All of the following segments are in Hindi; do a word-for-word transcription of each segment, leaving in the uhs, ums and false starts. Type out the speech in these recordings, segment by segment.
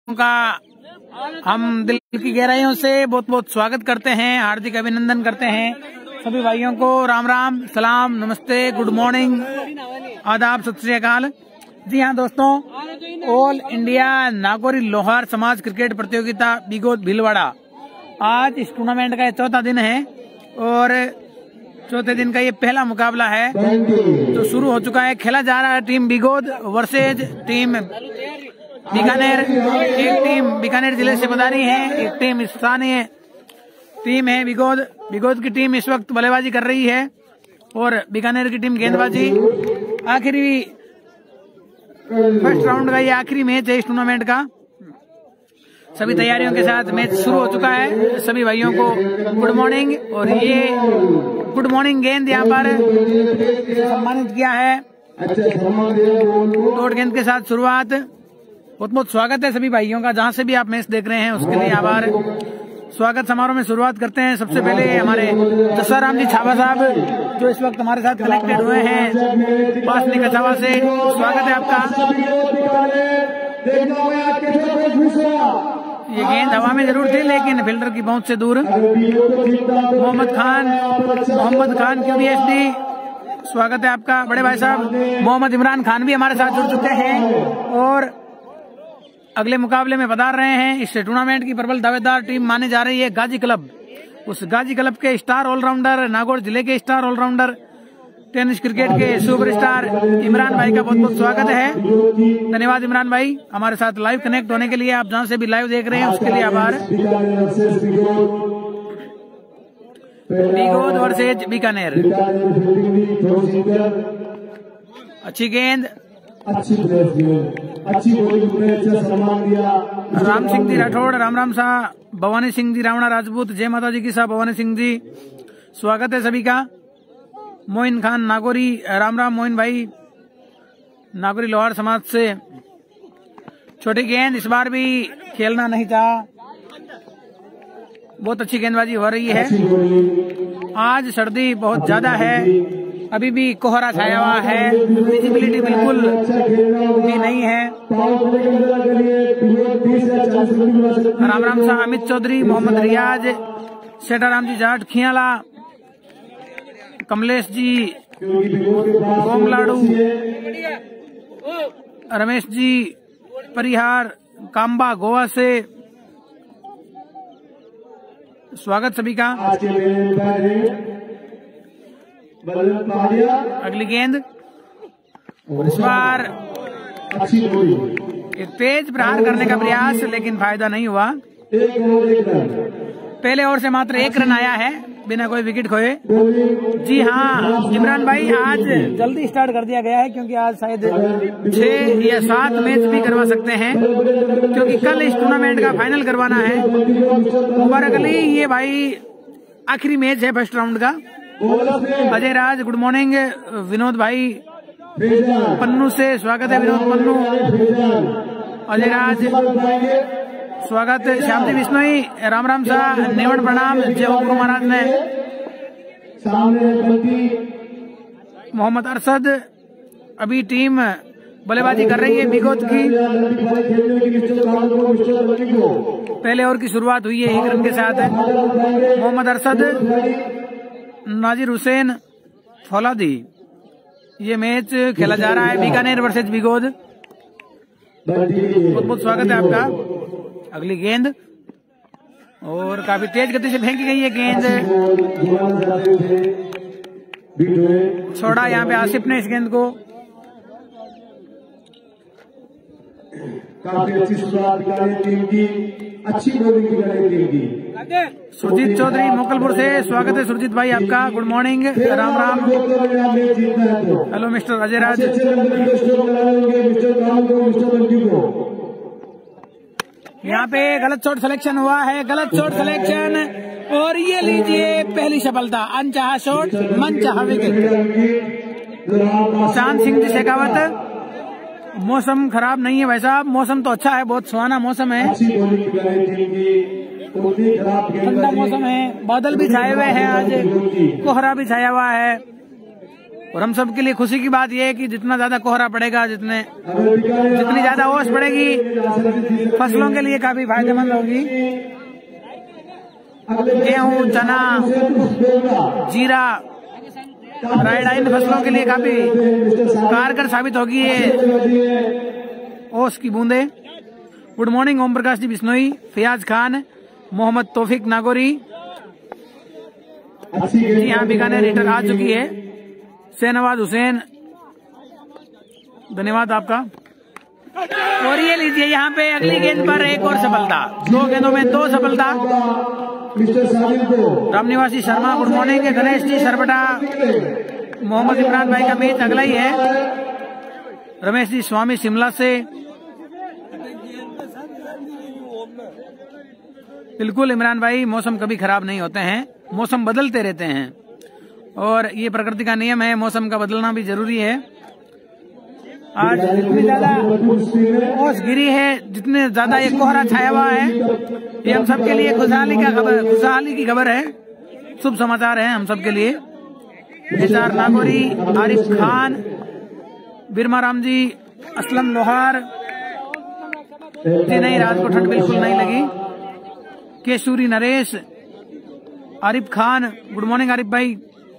का हम दिल की गहराइयों से बहुत बहुत स्वागत करते हैं, हार्दिक अभिनंदन करते हैं सभी भाइयों को। राम राम, सलाम, नमस्ते, गुड मॉर्निंग, आदाब, सत श्री अकाल। जी हाँ दोस्तों, ऑल इंडिया नागौरी लोहार समाज क्रिकेट प्रतियोगिता बिगोद भीलवाड़ा, आज इस टूर्नामेंट का चौथा दिन है और चौथे दिन का ये पहला मुकाबला है तो शुरू हो चुका है। खेला जा रहा है team Bigod versus team Bikaner. एक टीम बीकानेर जिले से पधारी है, एक टीम स्थानीय टीम है बिगोद। बिगोद की टीम इस वक्त बल्लेबाजी कर रही है और बीकानेर की टीम गेंदबाजी। आखिरी फर्स्ट राउंड का ये आखिरी मैच है इस टूर्नामेंट का। सभी तैयारियों के साथ मैच शुरू हो चुका है। सभी भाइयों को गुड मॉर्निंग। और ये गुड मॉर्निंग गेंद यहाँ पर सम्मानित किया है डॉट गेंद के साथ शुरुआत। बहुत बहुत स्वागत है सभी भाइयों का, जहां से भी आप मैच देख रहे हैं उसके लिए आभार। स्वागत समारोह में शुरुआत करते हैं। सबसे पहले हमारे जसाराम जी छावा साहब जो इस वक्त हमारे साथ कनेक्टेड हुए हैं पासनी कछावा से, स्वागत है आपका। ये गेंद हवा में जरूर थी लेकिन फील्डर की पहुंच से दूर। Mohammad Khan Mohammad Khan Q B S D, स्वागत है आपका बड़े भाई साहब। मोहम्मद इमरान खान भी हमारे साथ जुड़ चुके हैं और अगले मुकाबले में पधार रहे हैं। इस टूर्नामेंट की प्रबल दावेदार टीम मानी जा रही है गाजी क्लब। उस गाजी क्लब के स्टार ऑलराउंडर, नागौर जिले के स्टार ऑलराउंडर, टेनिस क्रिकेट के सुपरस्टार इमरान भाई का बहुत बहुत स्वागत है। धन्यवाद इमरान भाई, हमारे साथ लाइव कनेक्ट होने के लिए। आप जहां से भी लाइव देख रहे हैं उसके लिए आभार। बिगोद वर्सेज बीकानेर, अच्छी गेंद, अच्छी अच्छी अच्छा सम्मान दिया। राम सिंह जी राठौड़, राम राम शाह, भवानी सिंह जी रावणा राजपूत, जय माता जी की साहब भवानी सिंह जी, स्वागत है सभी का। मोइन खान नागौरी, राम राम मोइन भाई, नागौरी लोहार समाज से। छोटी गेंद, इस बार भी खेलना नहीं चाहा। बहुत अच्छी गेंदबाजी हो रही है। आज सर्दी बहुत ज्यादा है, अभी भी कोहरा छाया हुआ है, विजिबिलिटी बिल्कुल भी नहीं है। राम राम शाह, अमित चौधरी, मोहम्मद रियाज, सेठाराम जी जाट खियाला, कमलेश जी गोमलाडू, रमेश जी परिहार काम्बा गोवा से, स्वागत सभी का। अगली गेंद, इस बार एक तेज प्रहार करने का प्रयास लेकिन फायदा नहीं हुआ। पहले ओवर से मात्र एक रन आया है बिना कोई विकेट खोए। जी हाँ इमरान भाई, आज जल्दी स्टार्ट कर दिया गया है क्योंकि आज शायद छह या सात मैच भी करवा सकते हैं क्योंकि कल इस टूर्नामेंट का फाइनल करवाना है। मुबारक अली, ये भाई आखिरी मैच है फर्स्ट राउंड का। Ajay Raj good morning. विनोद भाई पन्नू से, स्वागत है विनोद पन्नू। अजय राज स्वागत। श्यामजी बिश्नोई, राम राम शाह, नेवण प्रणाम, जय हो गुरु महाराज ने। मोहम्मद अरशद, अभी टीम बल्लेबाजी कर रही है बिगोद की। पहले ओवर की शुरुआत हुई है एक रन के साथ। मोहम्मद अरशद, नाजिर हुसैन फौलादी, ये मैच खेला जा रहा है बीकानेर वर्सेज बिगोद। बहुत बहुत स्वागत है आपका। अगली गेंद और काफी तेज गति से फेंकी गई है गेंद, छोड़ा यहाँ पे आसिफ ने इस गेंद को। काफी अच्छी शुरुआत टीम की, अच्छी बॉलिंग टीम की। सुरजीत चौधरी मोकलपुर से, स्वागत है सुरजीत भाई आपका, good morning, Ram Ram. Hello mister Ajay Raj. यहाँ पे गलत शॉट सिलेक्शन हुआ है, गलत शॉट सिलेक्शन, और ये लीजिए पहली सफलता। अनचाहा शॉट, मनचाहा विकेट। चांद सिंह जी शेखावत, मौसम खराब नहीं है भाई साहब, मौसम तो अच्छा है, बहुत सुहाना मौसम है, ठंडा मौसम है, बादल भी छाए हुए हैं, आज कोहरा भी छाया हुआ है। और हम सब के लिए खुशी की बात यह है कि जितना ज्यादा कोहरा पड़ेगा, जितने जितनी ज्यादा ओस पड़ेगी, फसलों के लिए काफी फायदेमंद होगी। गेहूं, चना, जीरा, रायडा इन फसलों के लिए काफी कारगर साबित होगी ये ओस की बूंदे। Good morning Om Prakash ji Bishnoi, Fayaz Khan, Mohammad Taufiq Nagauri. जी हाँ, बीकानेर रीटर आ चुकी है। शहनवाज हुसैन, धन्यवाद आपका। और ये लीजिए, यहाँ पे अगली गेंद पर एक और सफलता, दो गेंदों में दो सफलता। Ramniwasi Sharma good morning. गणेश जी सरबटा, मोहम्मद इमरान भाई का मैच अगला ही है। रमेश जी स्वामी शिमला से, बिल्कुल इमरान भाई, मौसम कभी खराब नहीं होते हैं, मौसम बदलते रहते हैं और ये प्रकृति का नियम है, मौसम का बदलना भी जरूरी है। आज जितनी ज्यादा ओस गिरी है, जितने ज्यादा ये कोहरा छाया हुआ है, ये हम सबके लिए खुशहाली का खबर खुशहाली की खबर है, शुभ समाचार है हम सबके लिए। एच आर नागौरी, आरिफ खान, बिरमा राम जी, असलम लोहार, नहीं रात को ठंड बिल्कुल नहीं लगी। केशूरी नरेश, आरिफ खान, गुड मॉर्निंग आरिफ भाई।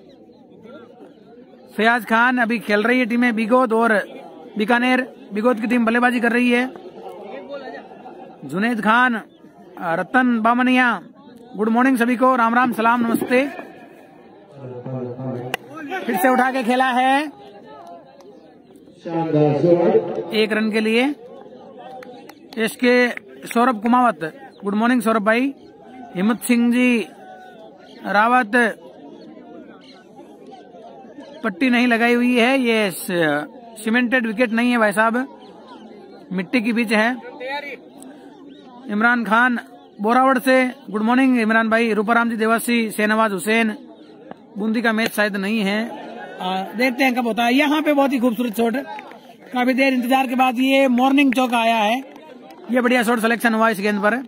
फयाज खान, अभी खेल रही है टीमें बिगोद और बीकानेर। बिगोद की टीम बल्लेबाजी कर रही है। जुनेद खान, रतन बामनिया, गुड मॉर्निंग सभी को, राम राम सलाम नमस्ते। फिर से उठा के खेला है एक रन के लिए। इसके सौरभ कुमावत, गुड मॉर्निंग सौरभ भाई। हिम्मत सिंह जी रावत, पट्टी नहीं लगाई हुई है, ये सीमेंटेड विकेट नहीं है भाई साहब, मिट्टी की पिच है। इमरान खान बोरावड़ से, गुड मॉर्निंग इमरान भाई। रूपाराम जी देवासी, शहनवाज हुसैन। बूंदी का मैच शायद नहीं है, आ, देखते हैं कब होता है। यहाँ पे बहुत ही खूबसूरत शॉट, काफी देर इंतजार के बाद ये मॉर्निंग चौका आया है। ये बढ़िया शॉट सिलेक्शन हुआ इस गेंद पर।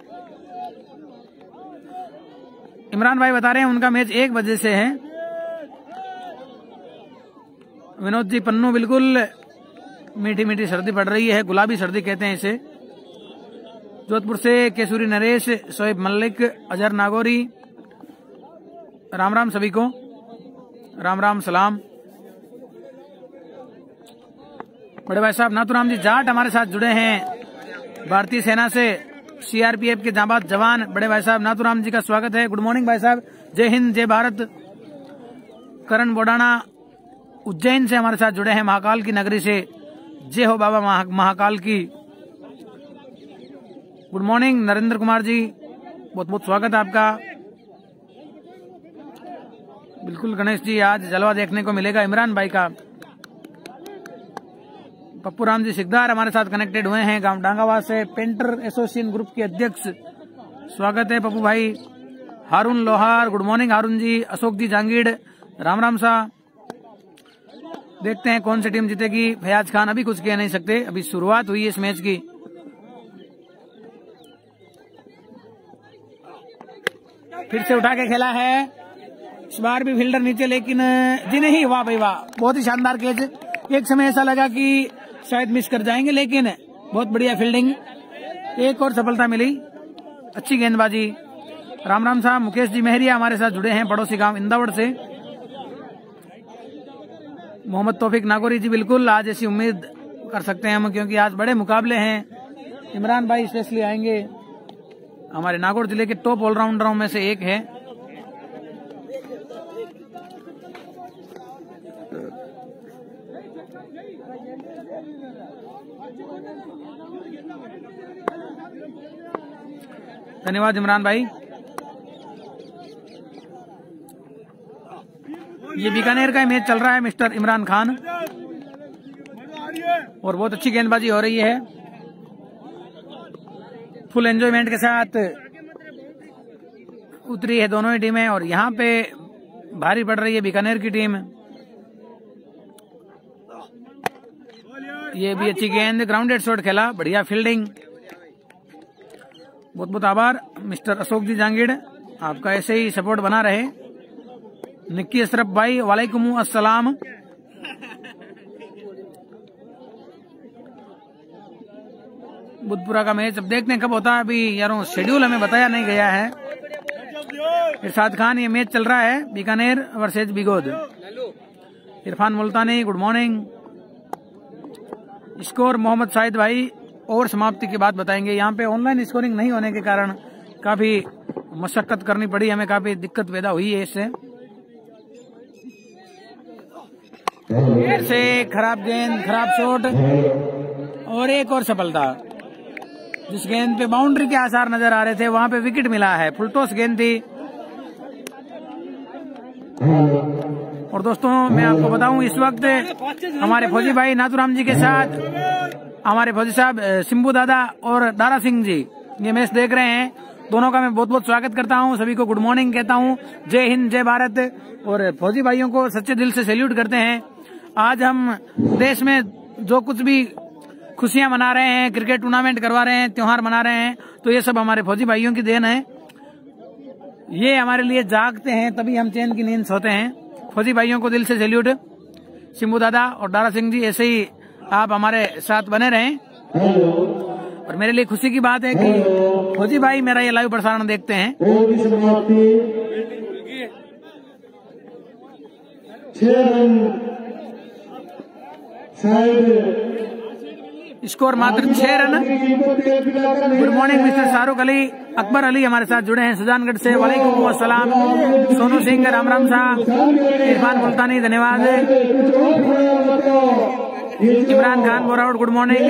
इमरान भाई बता रहे हैं उनका मैच एक बजे से है। विनोद जी पन्नू, बिल्कुल मीठी मीठी सर्दी पड़ रही है, गुलाबी सर्दी कहते हैं इसे। जोधपुर से केशूरी नरेश, शोएब मल्लिक, अजहर नागौरी, राम राम सभी को, राम राम सलाम। बड़े भाई साहब नाथुराम जी जाट हमारे साथ जुड़े हैं भारतीय सेना से, सीआरपीएफ के जाबाज जवान। बड़े भाई साहब नाथुराम जी का स्वागत है। गुड मॉर्निंग भाई साहब, जय हिंद जय भारत। करण बोडाना उज्जैन से हमारे साथ जुड़े हैं, महाकाल की नगरी से। जय हो बाबा महा, महाकाल की। गुड मॉर्निंग नरेंद्र कुमार जी, बहुत बहुत स्वागत है आपका। बिल्कुल गणेश जी, आज जलवा देखने को मिलेगा इमरान भाई का। पप्पू राम जी सिकदार हमारे साथ कनेक्टेड हुए हैं गांव डांगावाद से, पेंटर एसोसिएशन ग्रुप के अध्यक्ष, स्वागत है पप्पू भाई। Haroon Lohar, good morning Haroon ji. अशोक जी जांगीड़, राम राम सा। देखते हैं कौन सी टीम जीतेगी। फयाज खान, अभी कुछ कह नहीं सकते, अभी शुरुआत हुई है इस मैच की। फिर से उठा के खेला है, इस बार भी फील्डर नीचे, लेकिन जी नहीं, वाह भाई वाह, बहुत ही शानदार कैच। एक समय ऐसा लगा कि शायद मिस कर जाएंगे, लेकिन बहुत बढ़िया फील्डिंग, एक और सफलता मिली, अच्छी गेंदबाजी। राम राम साहब। मुकेश जी मेहरिया हमारे साथ जुड़े हैं पड़ोसी गांव इंदावड़ से। मोहम्मद तौफीक नागौरी जी, बिल्कुल आज ऐसी उम्मीद कर सकते हैं हम, क्योंकि आज बड़े मुकाबले हैं। इमरान भाई स्पेशली आएंगे, हमारे नागौर जिले के टॉप ऑलराउंडरों में से एक है। धन्यवाद इमरान भाई। ये बीकानेर का मैच चल रहा है मिस्टर इमरान खान, और बहुत अच्छी गेंदबाजी हो रही है, फुल एंजॉयमेंट के साथ उतरी है दोनों ही टीमें। और यहाँ पे भारी पड़ रही है बीकानेर की टीम। ये भी अच्छी गेंद, ग्राउंडेड शॉट खेला, बढ़िया फील्डिंग। बहुत बहुत आभार मिस्टर अशोक जी जांगीड़, आपका ऐसे ही सपोर्ट बना रहे। निक्की अशरफ भाई, वालेकुम अस्सलाम। बुधपुरा का मैच अब देखते हैं कब होता है। अभी यारों शेड्यूल हमें बताया नहीं गया है। इरशाद खान, ये मैच चल रहा है Bikaner versus Bigod. Irfan Multani, good morning. Score Mohammad Shahid भाई ओवर समाप्ति की बात बताएंगे। यहाँ पे ऑनलाइन स्कोरिंग नहीं होने के कारण काफी मशक्कत करनी पड़ी, हमें काफी दिक्कत पैदा हुई है इससे। फिर से खराब गेंद, खराब शॉट और एक और सफलता। जिस गेंद पे बाउंड्री के आसार नजर आ रहे थे वहां पे विकेट मिला है। फुलटॉस गेंद थी। और दोस्तों मैं आपको बताऊं, इस वक्त हमारे फौजी भाई नाथुराम जी के साथ हमारे फौजी साहब सिंबू दादा और दारा सिंह जी ये मैच देख रहे हैं। दोनों का मैं बहुत बहुत स्वागत करता हूं, सभी को गुड मॉर्निंग कहता हूं। जय हिंद, जय भारत। और फौजी भाइयों को सच्चे दिल से सैल्यूट करते हैं। आज हम देश में जो कुछ भी खुशियां मना रहे हैं, क्रिकेट टूर्नामेंट करवा रहे हैं, त्योहार मना रहे हैं, तो ये सब हमारे फौजी भाइयों की देन है। ये हमारे लिए जागते हैं तभी हम चैन की नींद सोते हैं। फौजी भाइयों को दिल से सैल्यूट। सिंबू दादा और दारा सिंह जी, ऐसे ही आप हमारे साथ बने रहें। और मेरे लिए खुशी की बात है कि फौजी भाई मेरा ये लाइव प्रसारण देखते हैं। स्कोर मात्र छह run. Good morning mister Shahrukh Ali. Akbar Ali हमारे साथ जुड़े हैं सुजानगढ़ से। वालेकुम अस्सलाम। सोनू सिंह, राम राम साहब। इरफान मुल्तानी, धन्यवाद। Imran Khan Borawat, good morning.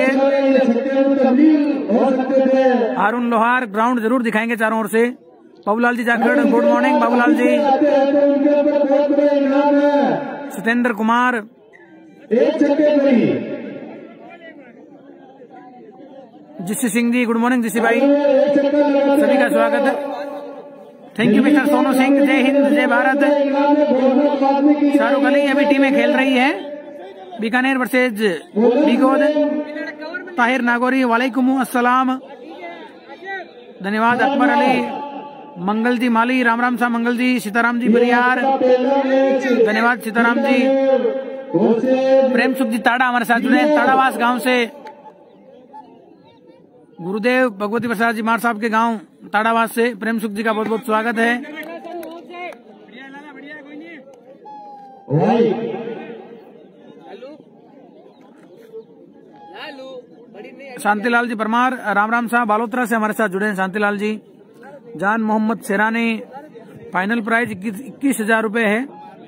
Haroon Lohar, ground जरूर दिखाएंगे चारों ओर से। Babulal ji Jakhar, good morning Babulal ji. सत्येंद्र कुमार, जिसी सिंह जी, गुड मॉर्निंग जिसी भाई, सभी का स्वागत है। Thank you mister Sonu Singh. जय हिंद, जय भारत। शाहरुख अली, अभी टीमें खेल रही है बीकानेर वर्सेज बिगोद। ताहिर नागौरी, वालेकुम अस्सलाम, धन्यवाद। अकबर अली, मंगल जी माली, राम राम साहब मंगल जी। सीताराम जी परियार, धन्यवाद सीताराम जी। प्रेम सुख जी ताड़ा हमारे साथ जुड़े हैं ताड़ावास गांव से। गुरुदेव भगवती प्रसाद जी मार साहब के गांव ताड़ावास से प्रेम सुख जी का बहुत बहुत स्वागत है। शांतिलाल जी परमार, राम राम साहब बालोतरा से हमारे साथ जुड़े हैं शांतिलाल जी। जान मोहम्मद शेरानी, फाइनल प्राइज इक्कीस हजार रूपये है।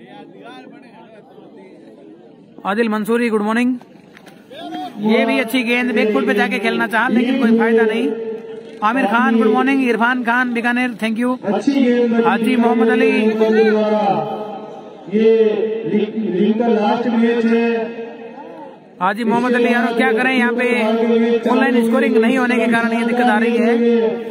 Adil Mansuri, good morning. ये भी अच्छी गेंद, बैकफुट पे जाके खेलना चाहा लेकिन कोई फायदा नहीं। Aamir Khan, good morning. Irfan Khan Bikaner, thank you. Haji Mohammad Ali, Haji Mohammad Ali. यार क्या करें, यहाँ पे ऑनलाइन स्कोरिंग नहीं होने के कारण ये दिक्कत आ रही है।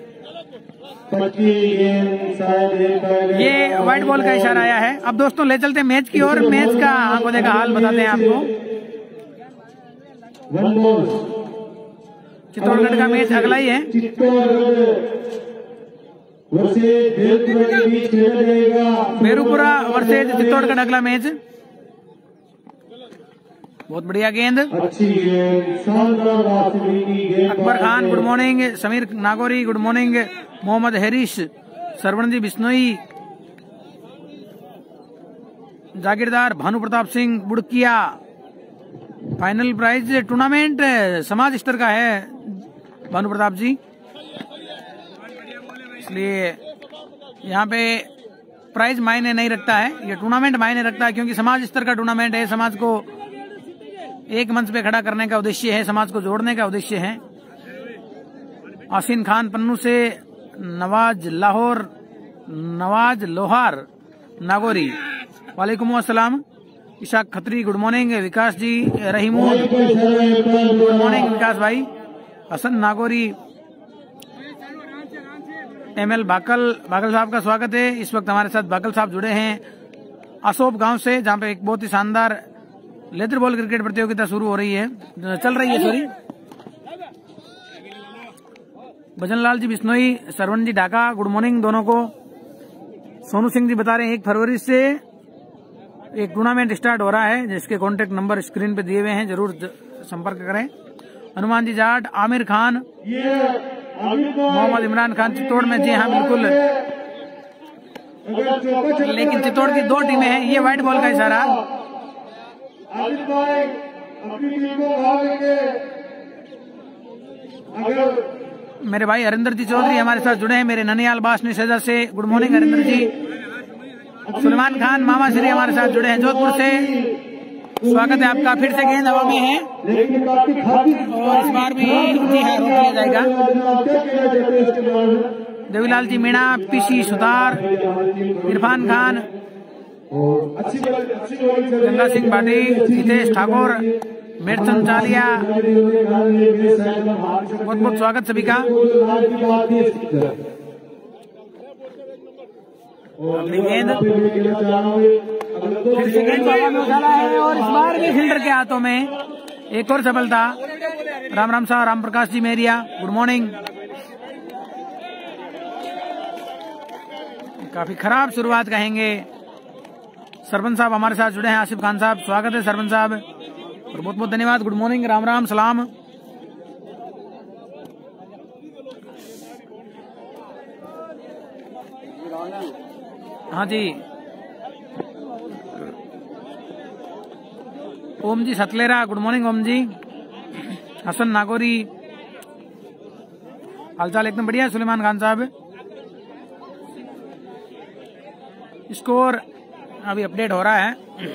ये व्हाइट बॉल का इशारा आया है। अब दोस्तों ले चलते हैं मैच की ओर। मैच का आंखों देखा हाल बताते हैं आपको। चित्तौड़गढ़ का मैच अगला ही है। बेरूपुरा वर्सेज चित्तौड़गढ़ अगला मैच। बहुत बढ़िया गेंद। Akbar Khan, good morning. Sameer Nagauri, good morning. Mohammad Haris, Sarwan ji Bishnoi, जागीरदार Bhanu Pratap Singh Budkiya. Final prize tournament समाज स्तर का है भानु प्रताप जी, इसलिए यहाँ पे प्राइज मायने नहीं रखता है, ये टूर्नामेंट मायने रखता है क्योंकि समाज स्तर का टूर्नामेंट है। समाज को एक मंच पे खड़ा करने का उद्देश्य है, समाज को जोड़ने का उद्देश्य है। आसीन खान पन्नू से, नवाज लाहौर, नवाज लोहार नागौरी, वालेकुम अस्सलाम। Ishaq Khatri, good morning. Vikas ji Rahimun, good morning Vikas भाई। हसन नागौरी, एम एल बाकल, बाकल साहब का स्वागत है। इस वक्त हमारे साथ बाकल साहब जुड़े हैं असोप गांव से, जहां पे एक बहुत ही शानदार लेदर बॉल क्रिकेट प्रतियोगिता शुरू हो रही है, चल रही है sorry. Bhajanlal ji Bishnoi, Sarwan ji Dhaka, good morning दोनों को। सोनू सिंह जी बता रहे हैं एक फरवरी से एक टूर्नामेंट स्टार्ट हो रहा है जिसके कॉन्टेक्ट नंबर स्क्रीन पे दिए हुए हैं, जरूर संपर्क करें। हनुमान जी जाट, आमिर खान, मोहम्मद इमरान खान चित्तौड़ में। जी हाँ बिल्कुल, लेकिन चित्तौड़ की दो टीमें हैं। ये व्हाइट बॉल का इशारा। मेरे भाई हरिंदर जी चौधरी हमारे साथ जुड़े हैं, मेरे ननियाल बासनी सजा से। Good morning Harinder ji. सलमान खान मामा श्री हमारे साथ जुड़े हैं जोधपुर से। स्वागत है आपका। फिर से गेंद हवा में है और इस बार भी जी हाँ रोक लिया जाएगा। देवीलाल जी मीणा, पीसी सुतार, इरफान खान, गंगा सिंह भाटी, हितेश ठाकुर, मिर्चन चालिया, बहुत बहुत स्वागत सभी का। अगली गेंद फिर से गेंद हवा में उछाला है और इस बार भी फील्डर के हाथों में। एक और सफलता। राम राम साहब, राम प्रकाश जी मेरिया, गुड मॉर्निंग। काफी खराब शुरुआत कहेंगे। सरपंच साहब हमारे साथ जुड़े हैं, आसिफ खान साहब, स्वागत है सरपंच साहब और बहुत बहुत धन्यवाद। गुड मॉर्निंग, राम राम सलाम। हाँ जी, ओम जी सतलेरा, गुड मॉर्निंग ओम जी। हसन नागौरी, हालचाल एकदम बढ़िया। सुलेमान खान साहब, स्कोर अभी अपडेट हो रहा है।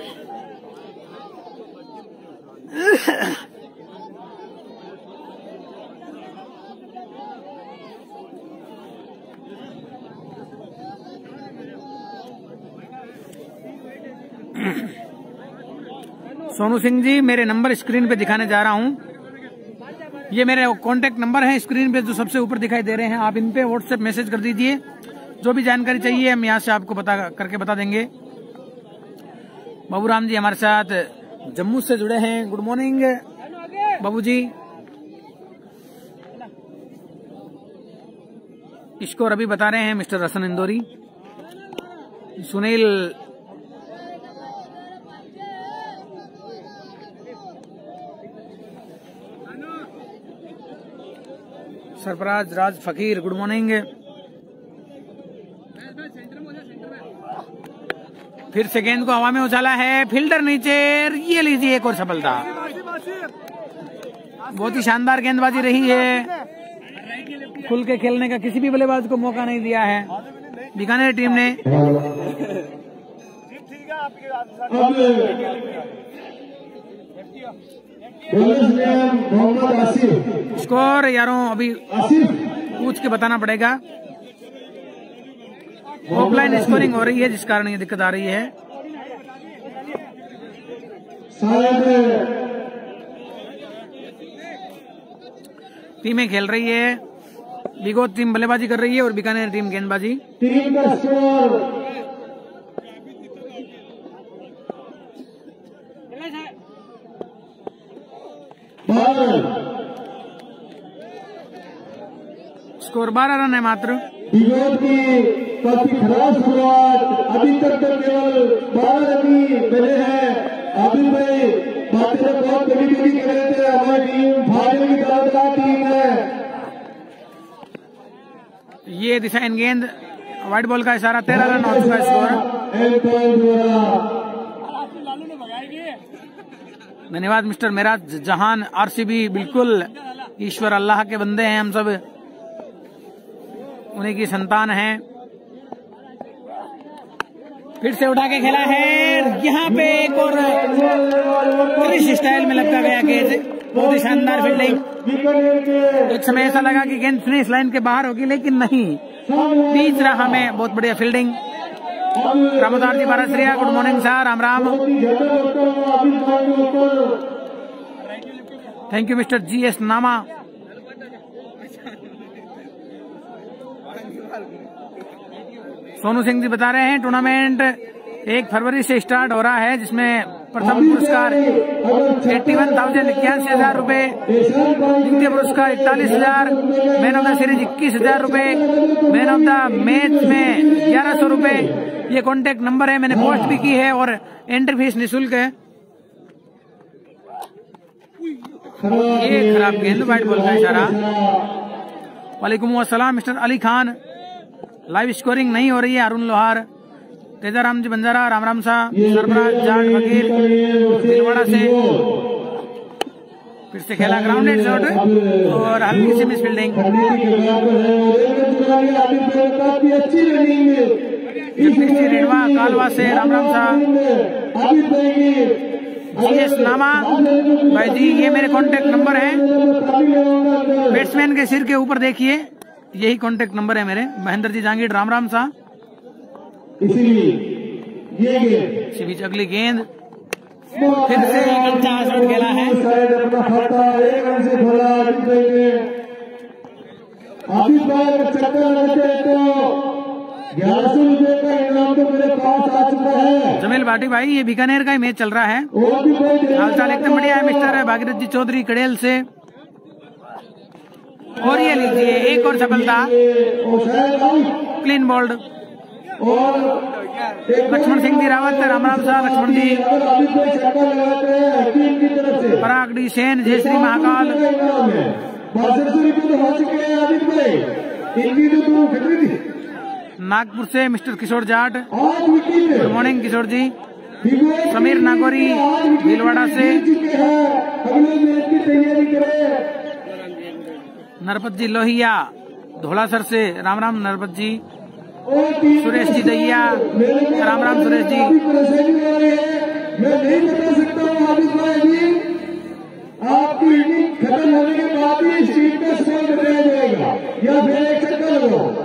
सोनू सिंह जी, मेरे नंबर स्क्रीन पे दिखाने जा रहा हूं। ये मेरे कांटेक्ट नंबर हैं स्क्रीन पे जो सबसे ऊपर दिखाई दे रहे हैं। आप इन पे व्हाट्सएप मैसेज कर दीजिए। जो भी जानकारी चाहिए हम यहाँ से आपको पता करके बता देंगे। बाबूराम जी हमारे साथ जम्मू से जुड़े हैं, good morning Babu ji. Score अभी बता रहे हैं मिस्टर रसन इंदौरी। सुनील सरफराज राज फकीर, गुड मॉर्निंग। फिर से गेंद को हवा में उछाला है, फील्डर नीचे। ये लीजिए एक और सफलता। बहुत ही शानदार गेंदबाजी रही है। खुल के खेलने का किसी भी बल्लेबाज को मौका नहीं दिया है बीकानेर टीम ने। स्कोर यारों अभी पूछ के बताना पड़ेगा। ऑफलाइन स्कोरिंग हो रही है जिस कारण ये दिक्कत आ रही है। टीमें खेल रही है। बिगोत टीम बल्लेबाजी कर रही है और बीकानेर टीम गेंदबाजी। टीम का स्कोर स्कोर बारह रन है मात्र। बिगोत की काफी खराब शुरुआत। अभी तक तो केवल बारह रन ही मिले हैं। अभी भाई बातें बहुत बड़ी बड़ी कर रहे थे। हमारी टीम फाइनल की तरफ टीम है। ये दिशा इन गेंद, व्हाइट बॉल का इशारा। तेरह रन और उसका स्कोर। धन्यवाद मिस्टर मेराज जहान, आरसीबी। बिल्कुल ईश्वर अल्लाह के बंदे हैं हम सब, उन्हीं की संतान हैं। फिर से उठा के खेला है। यहाँ पे एक और क्रिश स्टाइल में लपका गया गेंद। बहुत ही शानदार फील्डिंग। एक समय ऐसा लगा कि गेंद फिनिश लाइन के बाहर होगी, लेकिन नहीं, बीच रहा में। बहुत बढ़िया fielding. Ramodar ji Barasariya, good morning sir, Ram Ram. Thank you mister G S Nama. Sonu Singh ji बता रहे हैं टूर्नामेंट एक फरवरी से स्टार्ट हो रहा है, जिसमें प्रथम पुरस्कार इक्यावन थाउजेंड इक्यासी हजार रूपए, द्वितीय पुरस्कार इकतालीस हजार, मैन ऑफ द सीरीज इक्कीस हजार रूपए, मैन ऑफ द मैच में ग्यारह सौ रूपये। ये कॉन्टेक्ट नंबर है, मैंने पोस्ट भी की है और एंट्री फीस निःशुल्क है। ये खराब गेंद, वाइट बॉल का इशारा। वालेकुम अस्सलाम mister Ali Khan. Live scoring नहीं हो रही है। अरुण लोहार, तेजाराम जी बंजारा, राम राम सा, सरबराज जाट फकीर भीलवाड़ा से। फिर से खेला ग्राउंडेड शॉट और हल्की सी मिस फील्डिंग। रेडवा कालवा से राम राम सा। जीएस नामा भाई जी, ये मेरे कांटेक्ट नंबर है। बैट्समैन के सिर के ऊपर देखिए, यही कांटेक्ट नंबर है मेरे। महेंद्र जी जांगीर, राम राम सा। इसी बीच अगली गेंद, फिर से एक अच्छा शॉट खेला है। ग्यारह सौ रुपए का इनाम तो मेरे पास आ चुका है। जमील भाटी भाई, ये बीकानेर का ही मैच चल रहा है। हालचाल एकदम बढ़िया है मिस्टर भागीरथ जी चौधरी कड़ेल से। और ये लीजिए एक और सफलता, क्लीन बोल्ड। लक्ष्मण सिंह जी रावत, राम राम साहब लक्ष्मण जी। पराग डी सेन, जय श्री महाकाल। नागपुर से mister Kishore Jat, good morning Kishore ji. Sameer Nagauri Bhilwara से। नरपत जी लोहिया धोलासर से, राम राम नरपत जी। सुरेश जी दैया, राम राम सुरेश जी। मैं नहीं बता सकता हूँ आदित्य भाई जी, आपकी इनिंग खत्म होने के बाद ही इस टीम का स्कोर बताया जाएगा, या फिर एक चक्कर लगाओ।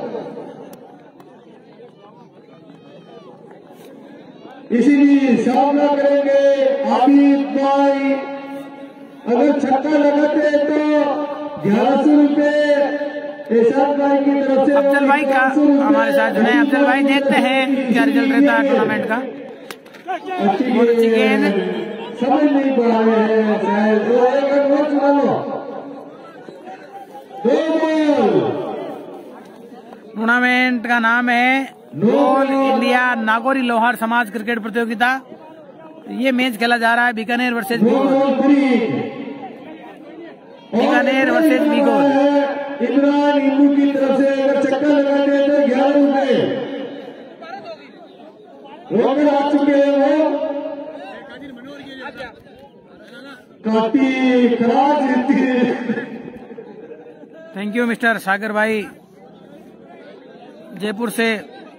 इसीलिए सामना करेंगे आदित्य भाई। अगर छक्का लगाते तो ग्यारह सौ रुपए भाई की तरफ से। अफजल भाई का हमारे साथ जुड़े हैं। अफजल भाई, देखते हैं क्या रिजल्ट रहता है टूर्नामेंट का। बहुत अच्छी गेंद, समझ नहीं पा रहे हैं शायद। दो टूर्नामेंट का नाम है ऑल इंडिया नागौरी लोहार समाज क्रिकेट प्रतियोगिता। ये मैच खेला जा रहा है बीकानेर वर्सेज बीकानेर वर्सेज बीगोल। इमरान इंदू की तरफ से अगर चक्कर लगाते हैं तो ग्यारह रुपए रोकड़ आ चुके हैं। वो काफी खराब जीती है। थैंक यू मिस्टर सागर भाई जयपुर से।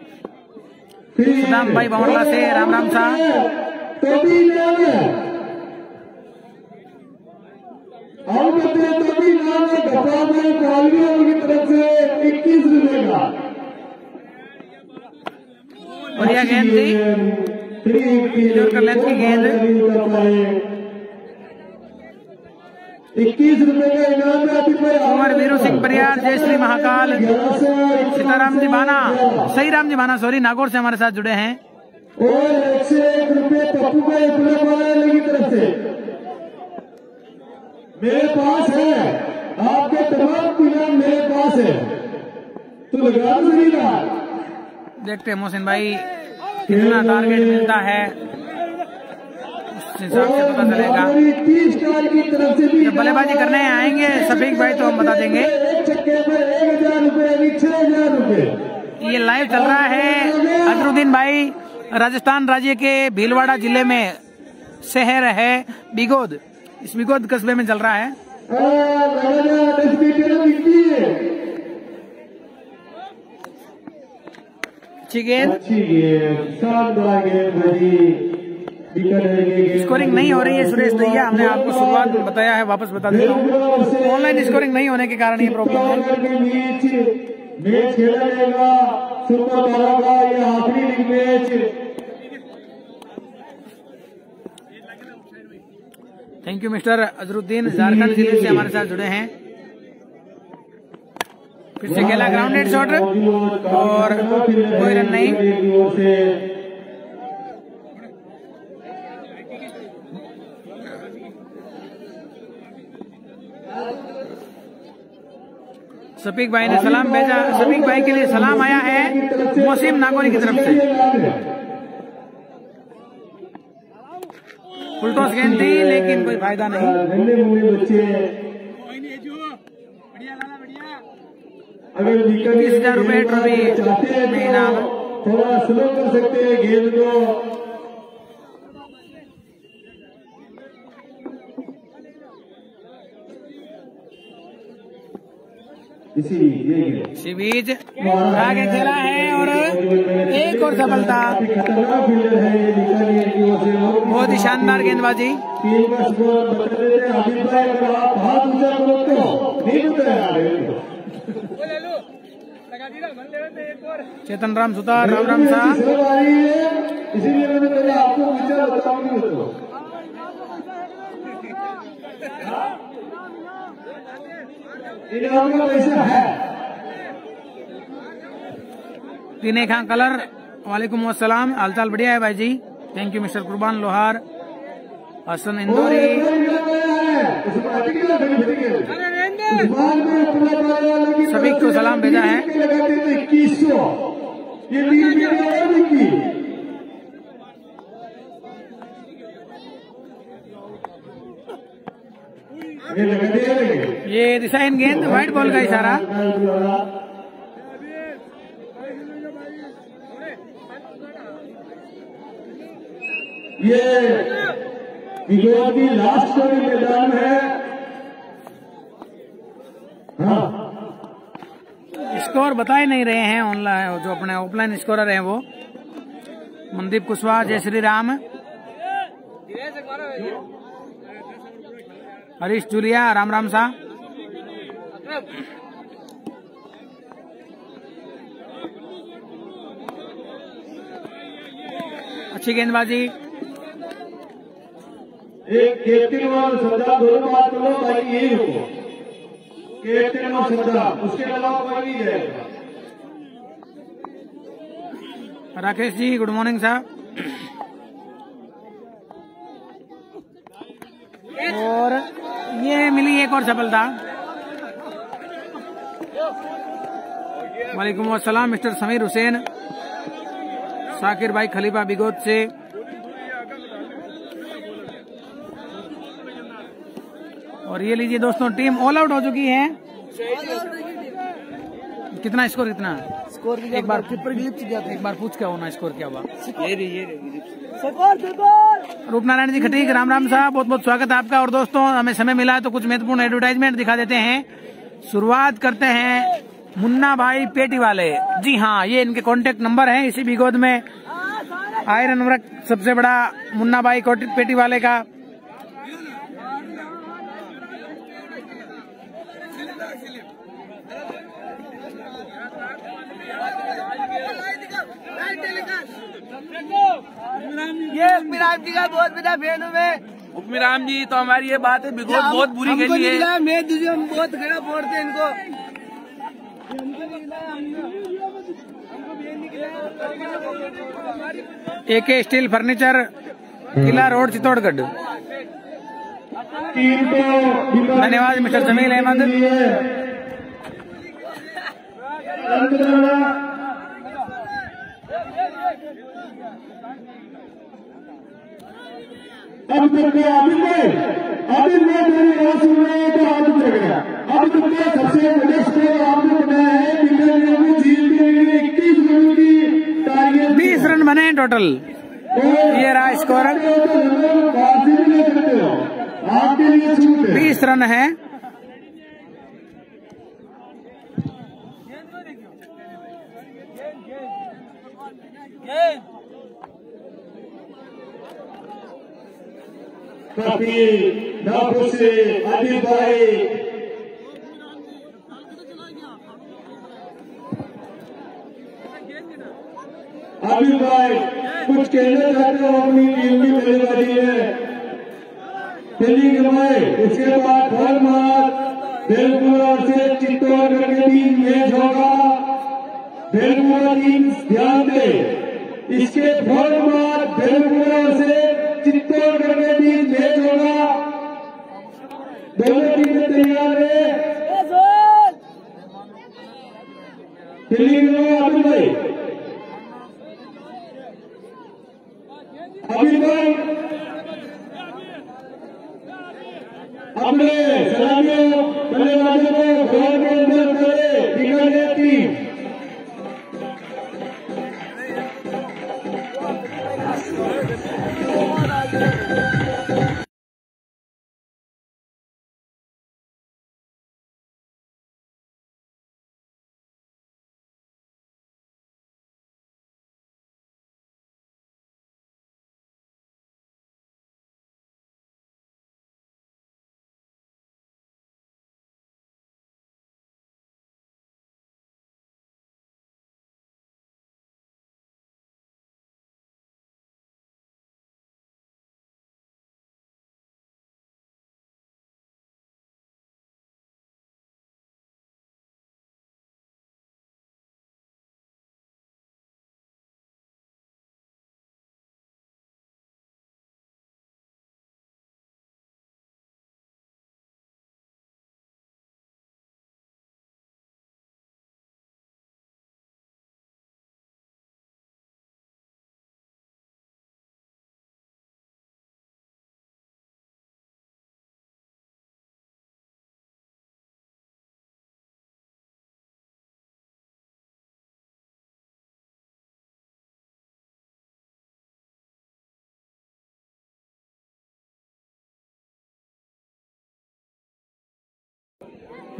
सदाम भाई बवरला से, राम राम सा। तो भी नाम है और कहते हैं तो भी नाम है गफार भाई कालवियों की तरफ से इक्कीस रुपए का। बढ़िया गेंद थी, जोरकर लेंथ की गेंद। इक्कीस रुपए का इनाम है। कुंवर वीरू सिंह बरियार, जय श्री महाकाल। सीताराम जी भाना, सही राम जी भाना सॉरी, नागौर से हमारे साथ जुड़े हैं। और एक से एक रुपये पप्पू भाई पुलिस की तरफ से मेरे पास है। आपके तमाम इनाम मेरे पास है, तो लगा दो सही ना। देखते हैं मोहसिन भाई कितना टारगेट मिलता है, उस हिसाब से पता चलेगा। तीस स्टार की तरफ से भी जब बल्लेबाजी करने आएंगे सफीक भाई तो हम बता देंगे। एक चक्के पर एक हजार रुपए, छह हजार रुपए। ये लाइव चल रहा है। अजरुद्दीन भाई राजस्थान राज्य के भीलवाड़ा जिले में शहर है बिगोद, इस बिगोद कस्बे में चल रहा है। अच्छी गेंद, स्कोरिंग नहीं हो रही है सुरेश दैया, हमने आपको शुरुआत में बताया है, वापस बता देता हूँ। ऑनलाइन स्कोरिंग नहीं होने के कारण ये प्रॉब्लम है। मैच खेला जाएगा सुपर बारह का, ये आखिरी league match. Thank you mister Azharuddin, Jharkhand जिले से हमारे साथ जुड़े हैं। फिर से खेला ग्राउंडेड शॉट और कोई रन नहीं। सफीक भाई ने सलाम भेजा, सफीक भाई के लिए सलाम आया है मोहसिन नागौरी की तरफ से। फुलटॉस गेंद थी लेकिन कोई फायदा नहीं। नन्हे मुन्ने बच्चे अगर तीस हजार रुपए ट्रॉफी चाहते हैं में इनाम। तो थोड़ा स्लो कर सकते हैं गेंद को। इसी इसी बीच आगे खेला है और एक और सफलता। खतरनाक फील्डर है ये निकालिए की ओर से बहुत ही शानदार गेंदबाजी। टीम का स्कोर बता देते हैं। अभिप्राय अगर आप हाथ ऊंचा करो तो नहीं होता है। चेतन राम सुतार राम राम साहब, इसीलिए मैंने पहले आपको विचार बताऊंगी तो इनाम का पैसा है। तीन खां कलर वालेकुम अस्सलाम, हालचाल बढ़िया है भाई जी, थैंक यू मिस्टर कुर्बान लोहार, हसन इंदौरी। सभी को सलाम भेजा है। इक्कीस सौ ये ये डिसाइन गेंद व्हाइट बॉल का इशारा। ये बिगोर की लास्ट वाली मैदान है। हाँ स्कोर बता ही नहीं रहे हैं ऑनलाइन, जो अपने ऑफलाइन स्कोरर हैं वो मनदीप कुशवाहा, जय श्री राम, हरीश जुलिया राम राम सा। अच्छी गेंदबाजी। एक कैप्टन और सरदार दोनों बात करो भाई, यही हो कैप्टन और सरदार, उसके अलावा कोई नहीं जाएगा। राकेश जी गुड मॉर्निंग साहब। और ये मिली एक और सफलता। वालेकुम अस्सलाम मिस्टर समीर हुसैन, साकिर भाई खलीफा बिगोद से। और ये लीजिए दोस्तों, टीम ऑल आउट हो चुकी है। कितना स्कोर, कितना स्कोर एक बार कीपर ग्लिच गया था। एक बार पूछ क्या होना स्कोर क्या हुआ। ये रे ये रे स्कोर स्कोर। रूपनारायण जी खटीक राम राम साहब, बहुत बहुत स्वागत है आपका। और दोस्तों हमें समय मिला है तो कुछ महत्वपूर्ण एडवर्टाइजमेंट दिखा देते हैं। शुरुआत करते हैं मुन्ना भाई पेटी वाले। जी हाँ, ये इनके कॉन्टेक्ट नंबर है इसी बिगोद में। आयरन वर्क सबसे बड़ा मुन्ना भाई पेटी वाले का। ये उपमीराम जी का बहुत बड़ा फैन हूँ मैं। उपमीराम जी तो हमारी ये बात है, बिगोद बहुत बुरी खेली है। मैं दूसरे हम बहुत खड़ा फोड़ते हैं इनको। AK steel furniture, Kila road, Chittorgarh. धन्यवाद मिस्टर जमील अहमद। अब तक अभी में अभी में मेरी आवाज सुन रहे हैं तो हाथ उठ गया। अब तक के सबसे बड़े स्कोर आपने बनाया है बिगड़ में झील के इक्कीस रन की टारगेट, बीस रन बने टोटल। ये रहा स्कोर, आपके लिए छूट है। बीस रन है। काफी नापों से आदिल भाई आदिल भाई कुछ कहना चाहते हो अपनी टीम की बल्लेबाजी है। दिल्ली कमाए उसके बाद हर मार बेलपुरा से चित्तौड़गढ़ के बीच मैच होगा। बेलपुरा टीम ध्यान दे, इसके फौरन बाद बेलपुरा से चित्तौड़गढ़ के बीच मैच होगा। दोनों टीमें तैयार है। दिल्ली में अभी भाई अभी भाई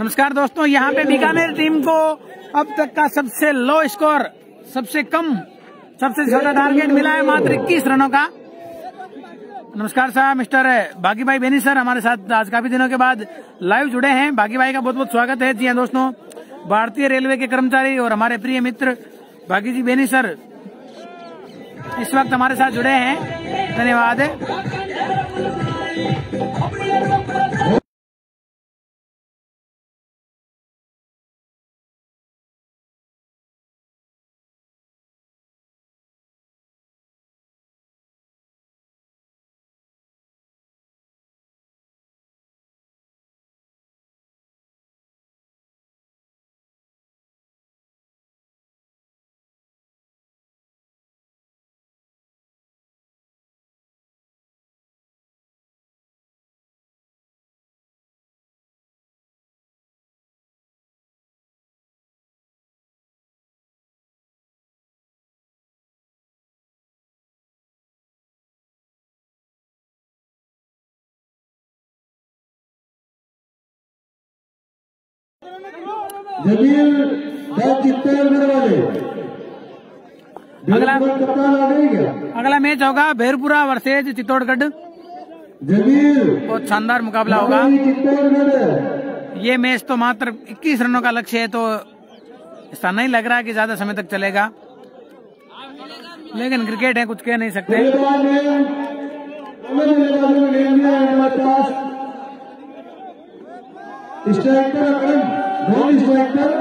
नमस्कार दोस्तों, यहाँ पे बीकानेर टीम को अब तक का सबसे लो स्कोर, सबसे कम, सबसे छोटा टारगेट मिला है, मात्र इक्कीस रनों का। नमस्कार साहब, मिस्टर बागी भाई बेनी सर हमारे साथ आज काफी दिनों के बाद लाइव जुड़े हैं। बागी भाई का बहुत बहुत स्वागत है। जी हाँ दोस्तों, भारतीय रेलवे के कर्मचारी और हमारे प्रिय मित्र बागी जी बेनी सर इस वक्त हमारे साथ जुड़े हैं, धन्यवाद। जमील चित्तौड़गढ़ वाले अगला कप्तान आ गए क्या? अगला मैच होगा भेरपुरा वर्सेज चित्तौड़गढ़। जमील बहुत शानदार मुकाबला होगा। चित्तौड़गढ़ ये मैच तो मात्र इक्कीस रनों का लक्ष्य है, तो ऐसा नहीं लग रहा कि ज्यादा समय तक चलेगा, लेकिन क्रिकेट है, कुछ कह नहीं सकते। Striker non striker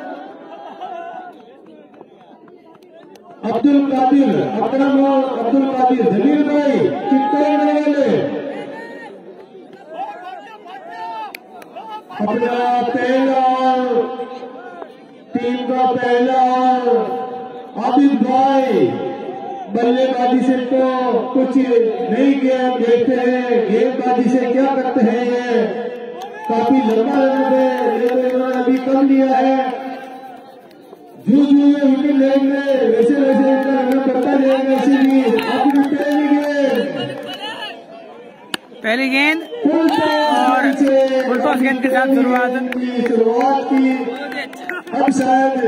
Abdul Qadir, Akram और अब्दुल कादिर। जमील भाई चित्तौड़गढ़ वाले अपना पहला टीम का पहला आबिद भाई बल्लेबाजी से तो कुछ नहीं किया, देखते हैं गेंदबाजी से क्या करते हैं। ये काफी लंबा रन है, लेकिन इन्होंने अभी कम लिया है। जू जू विकेट लेंगे वैसे वैसे इनका रन करता जाएगा। इसीलिए अपनी पहली गेंद पहली गेंद और फुल टॉस गेंद के साथ शुरुआत शुरुआत की। अब शायद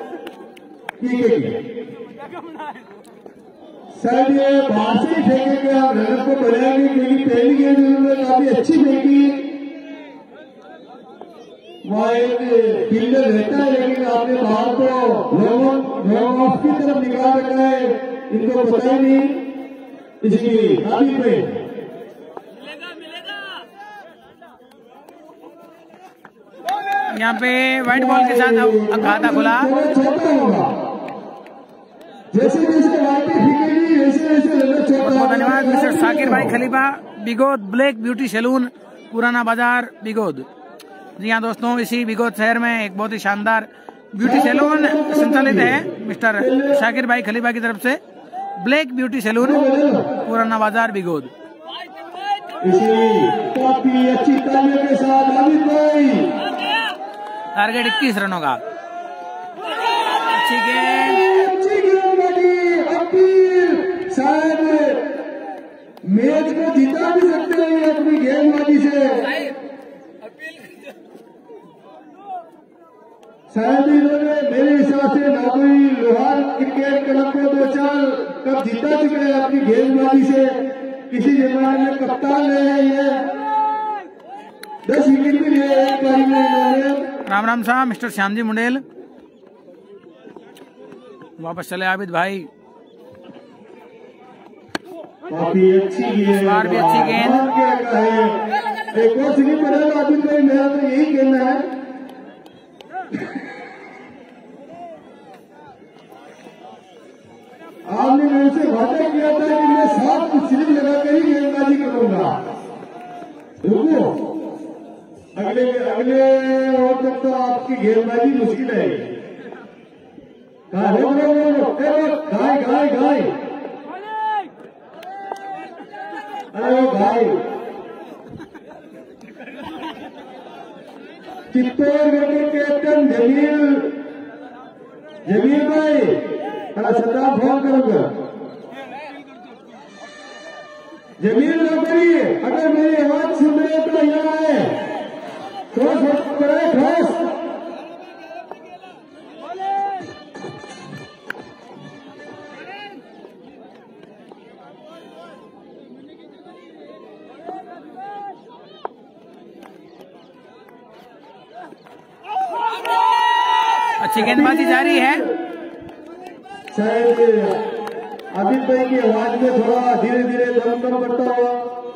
शायद ये बाहर से फेंकेंगे, आप रन को बढ़ाएंगे, क्योंकि पहली गेंद उन्होंने काफी अच्छी फेंकी। वहाँ एक फील्डर रहता है, लेकिन आपने बाहर को लॉन्ग ऑफ की तरफ निकाल रखा है, इनको पता ही नहीं। इसलिए काफी पे यहाँ पे व्हाइट बॉल के साथ अब खाता खुला। छोटा होगा, जैसे जैसे वाइट फेंकेगी वैसे वैसे रन छोटा। बहुत धन्यवाद मिस्टर साकिर भाई Khalifa, Bigod black beauty salon, पुराना बाजार बिगोद। जी हाँ दोस्तों, इसी बिगोद शहर में एक बहुत ही शानदार ब्यूटी सैलून संचालित है मिस्टर शाकिर भाई खलीफा की तरफ से, ब्लैक ब्यूटी सैलून, पुराना बाजार बिगोद। काफी अच्छी तालियों के साथ आबिद भाई, टारगेट इक्कीस रनों का। अच्छी गेंद, अच्छी गेंद अपील, शायद मैच को जीता भी सकते हैं अपनी गेंदबाजी से। शायद इन्होंने मेरे हिसाब से नागोई लोहार क्रिकेट क्लब को दो चार कप जीता चुके हैं अपनी गेंदबाजी से। किसी जमाने में कप्तान रहे हैं, ये दस विकेट भी लिए एक बारी में इन्होंने। राम राम साहब, मिस्टर श्याम जी मुंडेल वापस चले। आबिद भाई काफी अच्छी गेंद, बार भी अच्छी गेंद। एक और स्लिप पड़ेगा आबिद भाई, मेरा तो यही कहना है। आपने मेरे से वादा किया था कि मैं सात को स्लिप लगाकर ही गेंदबाजी करूंगा। रुको, अगले अगले ओवर तक तो आपकी गेंदबाजी मुश्किल है। गाय गाय गाय गाय अरे गाय चित्तौड़गढ़ के कैप्टन जमील जमील भाई, बड़ा सद्दाम फोन करूंगा। जमील नौकरी, अगर मेरी आवाज सुन रहे तो यहाँ है। क्रॉस करे क्रॉस अच्छी गेंदबाजी जारी है। शायद आबिद भाई की आवाज में थोड़ा धीरे धीरे दम कम करता हुआ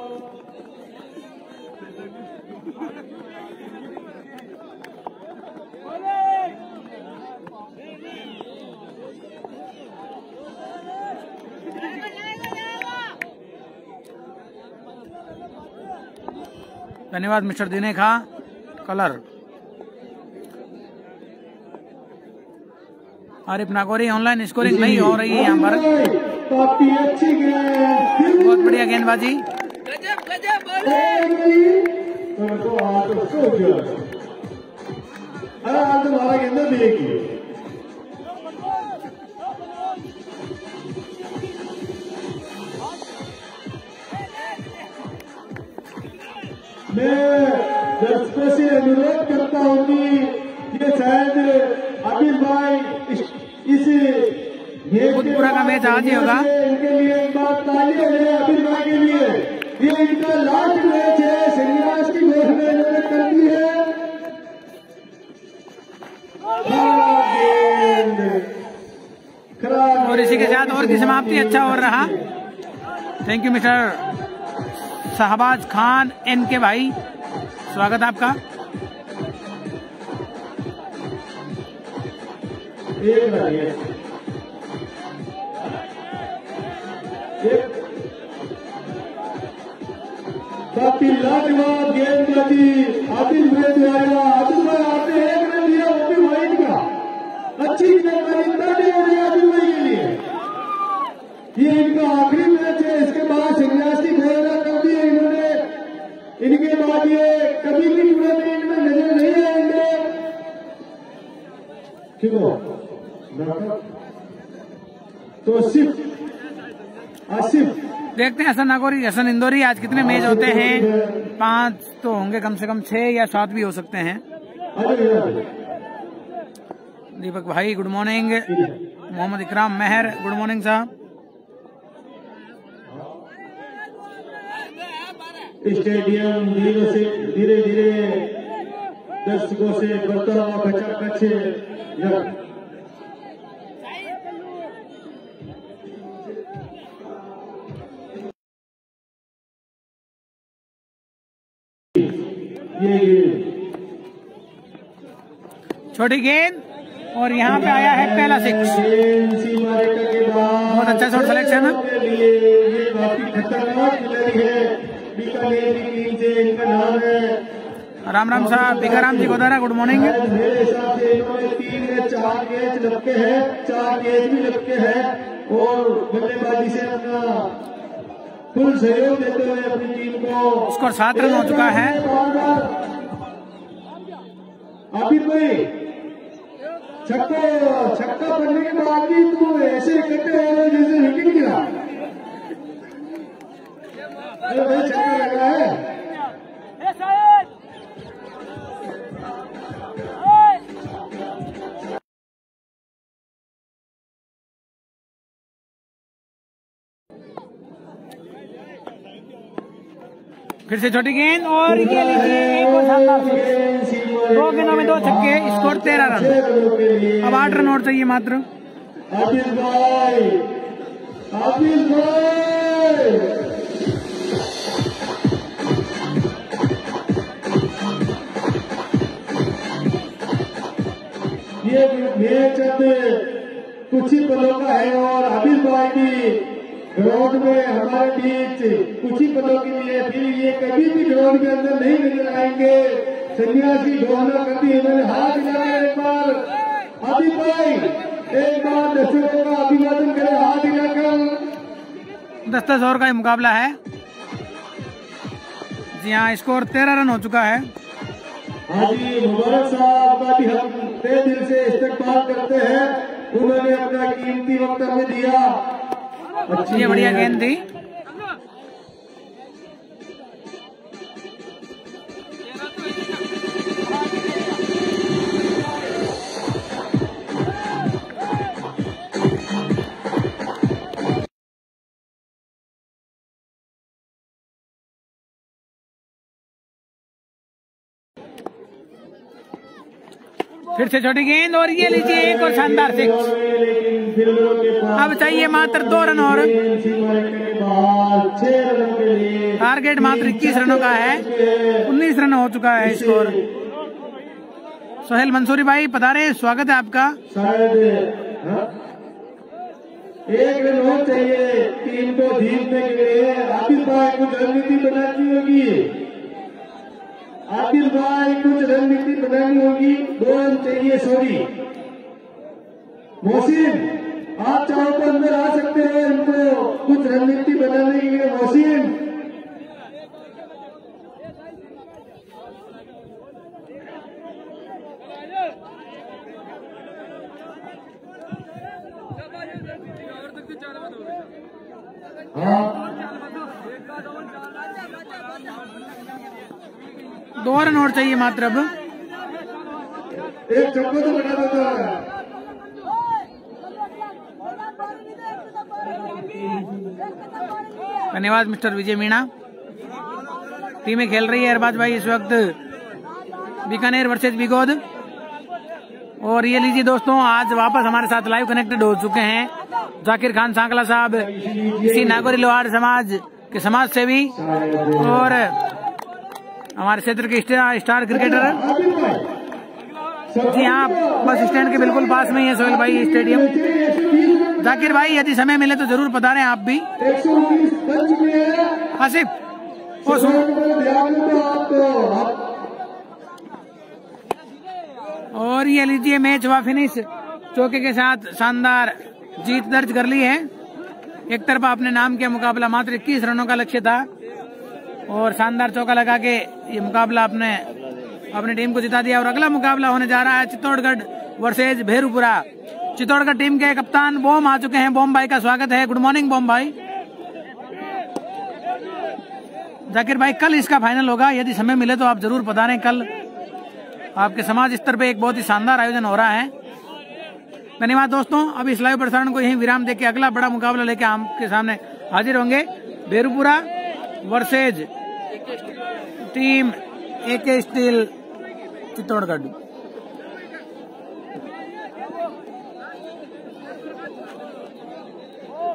धन्यवाद मिस्टर दिने खा कलर। आरिफ नागौरी ऑनलाइन स्कोरिंग नहीं हो रही है यहाँ पर। काफी अच्छी गेंद, बहुत बढ़िया गेंदबाजी। गजब गजब तो आज तो सो गया। अरे आज तुम्हारा गेंद देगी मैं दर्शकों से अनुरोध करता हूँ कि ये शायद आबिद भाई इस भूतपुरा का मैच आज ही होगा। इनके लिए एक बात ताली है आबिद भाई के लिए। ये इनका लास्ट मैच है, श्रीनिवास की घोषणा इन्होंने कर दी है। और इसी के साथ ओवर की समाप्ति। अच्छा ओवर रहा। Thank you mister Shahbaz Khan N K भाई, स्वागत आपका। एक काफी लाजवाब गेंदबाजी आदिल भाई द्वारा। आदिल भाई आपने एक रन दिया, वो भी वाइड का। अच्छी गेंदबाजी तगड़ी हो रही है आदिल भाई के लिए। ये इनका आखिरी मैच है, इसके बाद संन्यास की घोषणा कर दी है इन्होंने। इनके बाद ये कभी भी टूर्नामेंट में नजर नहीं आएंगे। ठीक हो तो आसिफ आसिफ देखते हैं हसन नागौरी हसन इंदौरी आज कितने मैच होते हैं। पांच तो होंगे कम से कम, छह या सात भी हो सकते हैं। दीपक भाई good morning. Mohammad Ikram Mehar good morning साहब। स्टेडियम धीरे से धीरे धीरे दर्शकों से बढ़ता हुआ खचाखच ये छोटी गेंद और यहाँ पे आया है पहला सिक्स। बहुत अच्छा शॉट सिलेक्शन है। ये काफी खतरनाक खिलाड़ी है, बीकानेर की टीम से इनका नाम है। राम राम साहब भिकाराम जी गोदारा गुड मॉर्निंग। मेरे हिसाब से इन्होंने तीन में चार कैच रखे हैं, चार कैच भी रखे हैं और बल्लेबाजी से अपना फुल सहयोग देते हुए अपनी टीम को। स्कोर सात रन हो चुका है। आबिद भाई छक्का छक्का पड़ने के बाद भी तू ऐसे इकट्ठे हो रहे जैसे विकेट गिरा। अरे भाई छक्का लग रहा है। फिर से छोटी गेंद और ये लीजिए एक और शानदार सिक्स। दो गेंदों में दो छक्के, स्कोर तेरह रन। अब आठ रन और चाहिए मात्र। आबिद भाई आबिद भाई ये मैच अब कुछ ही पलों का है और आबिद भाई भी ग्राउंड में हमारे बीच कुछ ही पलों के लिए, फिर ये कभी भी ग्राउंड के अंदर नहीं नजर आएंगे। सन्यासी घोषणा कर दी इन्होंने। हाथ हिलाकर एक बार आबिद भाई एक बार दर्शकों का अभिवादन करें हाथ हिलाकर। दस दस ओवर का ये मुकाबला है। जी हाँ, स्कोर तेरह रन हो चुका है। हाजी मुबारक साहब का भी हम तहे दिल से इस्तकबाल करते हैं। उन्होंने अपना कीमती वक्त हमें दिया। ये बढ़िया गेंद थी। फिर से छोटी गेंद और ये लीजिए एक और शानदार सिक्स। अब चाहिए मात्र दो रन और। टारगेट मात्र इक्कीस रनों का है, उन्नीस रन हो चुका है स्कोर। सोहेल मंसूरी भाई पधारे, स्वागत है आपका। एक रन और चाहिए टीम को जीतने के लिए। आदिल भाई कुछ रणनीति बनानी होगी, आदिल भाई कुछ रणनीति बनानी होगी। दो रन चाहिए। सॉरी मोहसिन, आप चाहो तो अंदर आ सकते हैं इनको कुछ रणनीति बनाने के लिए। मोहसिन दो रन और चाहिए मात्र। अब एक चक्को तो बना देता है। धन्यवाद मिस्टर विजय मीणा। टीमें खेल रही है अरबाज भाई इस वक्त बीकानेर वर्सेज बिगोद। और ये लीजिए दोस्तों, आज वापस हमारे साथ लाइव कनेक्टेड हो चुके हैं जाकिर खान सांकला साहब, इसी नागौरी लोहार समाज के समाज सेवी और हमारे क्षेत्र के स्टार क्रिकेटर। जी हाँ, बस स्टैंड के बिल्कुल पास में ही है सोहेल भाई स्टेडियम। जाकिर भाई यदि समय मिले तो जरूर पधारें आप भी। आसिफ और ये लीजिए मैच हुआ फिनिश, चौके के साथ शानदार जीत दर्ज कर ली है। एक तरफा अपने नाम के मुकाबला मात्र इक्कीस रनों का लक्ष्य था और शानदार चौका लगा के ये मुकाबला अपने अपनी टीम को जिता दिया। और अगला मुकाबला होने जा रहा है चित्तौड़गढ़ वर्सेज भेरूपुरा। चित्तौड़गढ़ टीम के कप्तान बोम आ चुके हैं। बोम भाई का स्वागत है। गुड मॉर्निंग बोम भाई। जाकिर भाई कल इसका फाइनल होगा, यदि समय मिले तो आप जरूर पधारें। कल आपके समाज स्तर पे एक बहुत ही शानदार आयोजन हो रहा है। धन्यवाद दोस्तों। अब इस लाइव प्रसारण को यहीं विराम देके अगला बड़ा मुकाबला लेके आपके सामने हाजिर होंगे। Bherupura versus team AK steel Chittorgarh.